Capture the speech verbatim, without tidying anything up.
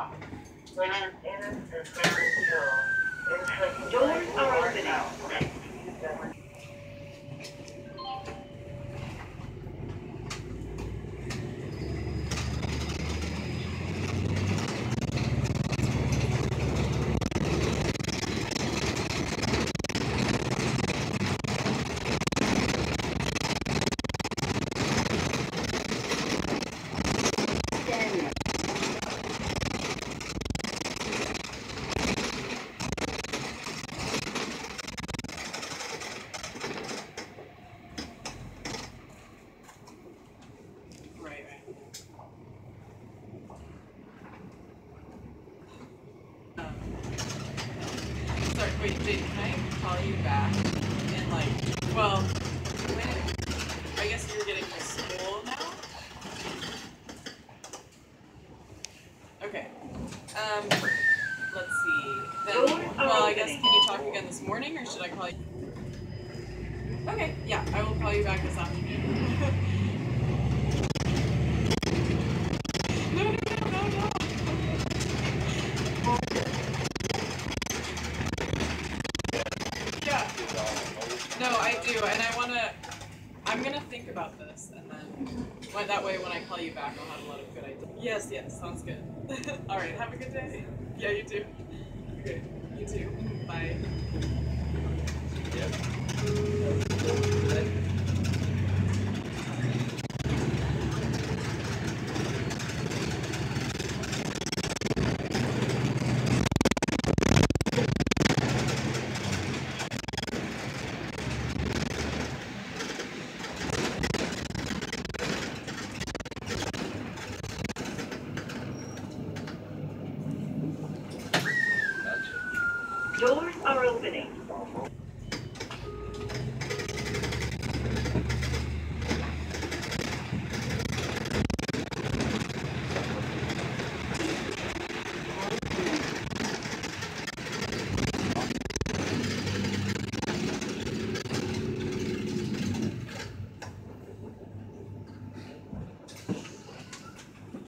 Doors are opening. Wait, Jade, can I call you back in like, well, when, I guess you're getting to school now? Okay. Um, let's see. Then, well, I guess, can you talk again this morning, or should I call you? Okay, yeah, I will call you back this afternoon. no, no, no, no, no. No, I do, and I want to, I'm going to think about this, and then well, that way when I call you back, I'll have a lot of good ideas. Yes, yes, sounds good. All right, have a good day. Yeah, you too. Okay, you too. Bye. Doors are opening.